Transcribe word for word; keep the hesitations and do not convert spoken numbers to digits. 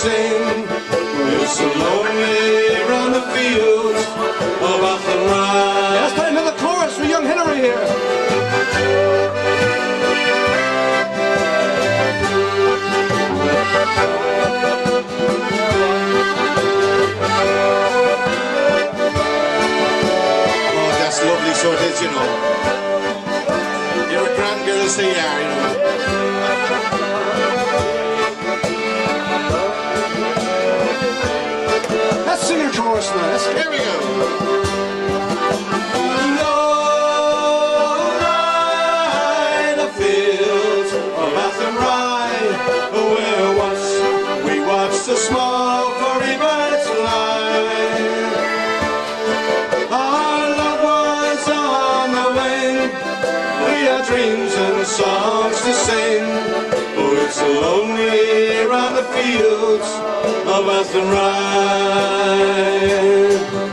sing. We're so lonely round the fields of Athenry. Let's play another chorus for young Hillary here. Oh, that's lovely, so it is, you know. You're a grand girl, so you are, you know. Let's sing a chorus now. Let's Here we go. The small furry birds fly. Our loved ones on the wing. We have dreams and songs to sing. Oh, it's so lonely round the fields of Athenry.